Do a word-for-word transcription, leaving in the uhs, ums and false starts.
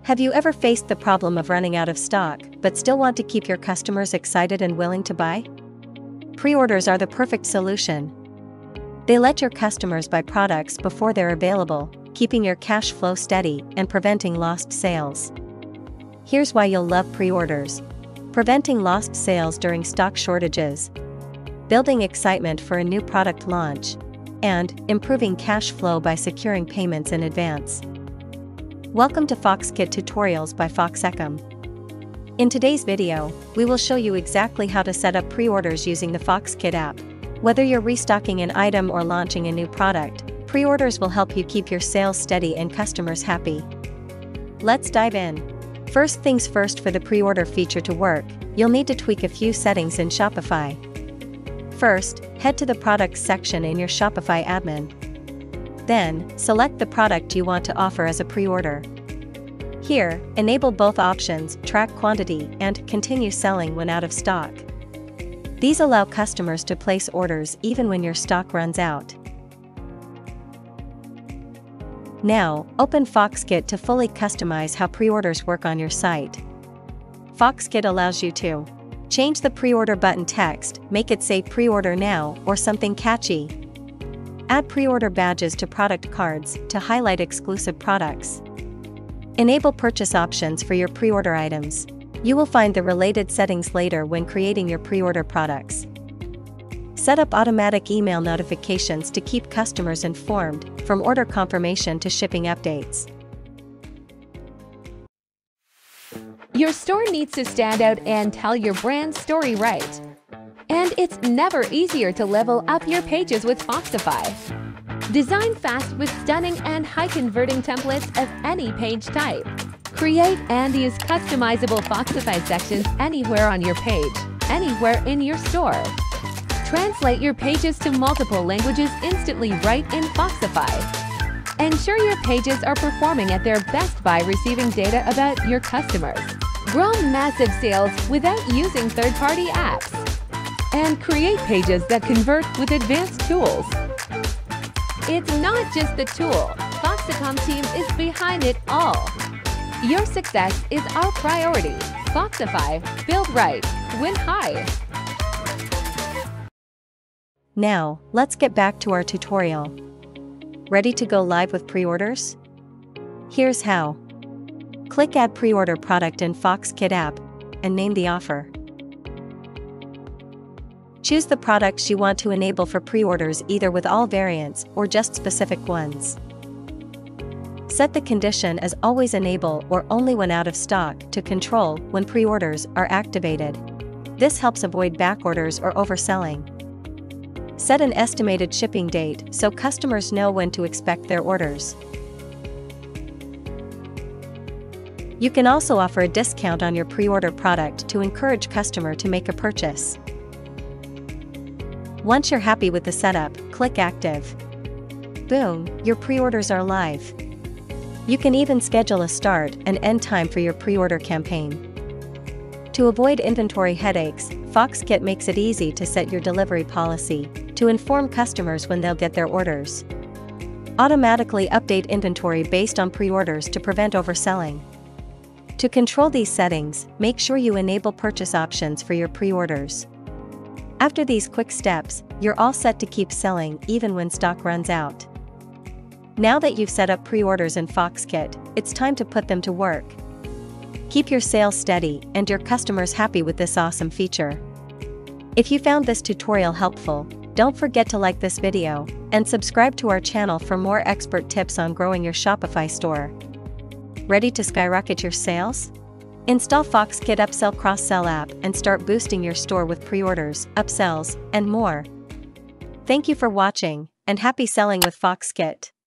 Have you ever faced the problem of running out of stock, but still want to keep your customers excited and willing to buy? Pre-orders are the perfect solution. They let your customers buy products before they're available, keeping your cash flow steady and preventing lost sales. Here's why you'll love pre-orders: preventing lost sales during stock shortages, building excitement for a new product launch, and improving cash flow by securing payments in advance. Welcome to FoxKit Tutorials by FoxEcom. In today's video, we will show you exactly how to set up pre-orders using the FoxKit app. Whether you're restocking an item or launching a new product, pre-orders will help you keep your sales steady and customers happy. Let's dive in. First things first, for the pre-order feature to work, you'll need to tweak a few settings in Shopify. First, head to the Products section in your Shopify admin. Then, select the product you want to offer as a pre-order. Here, enable both options, track quantity and continue selling when out of stock. These allow customers to place orders even when your stock runs out. Now, open FoxKit to fully customize how pre-orders work on your site. FoxKit allows you to change the pre-order button text, make it say pre-order now or something catchy. Add pre-order badges to product cards to highlight exclusive products. Enable purchase options for your pre-order items. You will find the related settings later when creating your pre-order products. Set up automatic email notifications to keep customers informed, from order confirmation to shipping updates. Your store needs to stand out and tell your brand story right. And it's never easier to level up your pages with Foxify. Design fast with stunning and high-converting templates of any page type. Create and use customizable Foxify sections anywhere on your page, anywhere in your store. Translate your pages to multiple languages instantly right in Foxify. Ensure your pages are performing at their best by receiving data about your customers. Grow massive sales without using third-party apps. And create pages that convert with advanced tools. It's not just the tool, FoxEcom team is behind it all. Your success is our priority. Foxify, build right, win high. Now, let's get back to our tutorial. Ready to go live with pre-orders? Here's how. Click Add Pre-order Product in FoxKit app and name the offer. Choose the products you want to enable for pre-orders, either with all variants or just specific ones. Set the condition as always enable or only when out of stock to control when pre-orders are activated. This helps avoid back orders or overselling. Set an estimated shipping date so customers know when to expect their orders. You can also offer a discount on your pre-order product to encourage customer to make a purchase. Once you're happy with the setup, click Active. Boom, your pre-orders are live. You can even schedule a start and end time for your pre-order campaign. To avoid inventory headaches, FoxKit makes it easy to set your delivery policy to inform customers when they'll get their orders. Automatically update inventory based on pre-orders to prevent overselling. To control these settings, make sure you enable purchase options for your pre-orders. After these quick steps, you're all set to keep selling even when stock runs out. Now that you've set up pre-orders in FoxKit, it's time to put them to work. Keep your sales steady and your customers happy with this awesome feature. If you found this tutorial helpful, don't forget to like this video and subscribe to our channel for more expert tips on growing your Shopify store. Ready to skyrocket your sales? Install FoxKit Upsell Cross-Sell app and start boosting your store with pre-orders, upsells, and more. Thank you for watching, and happy selling with FoxKit.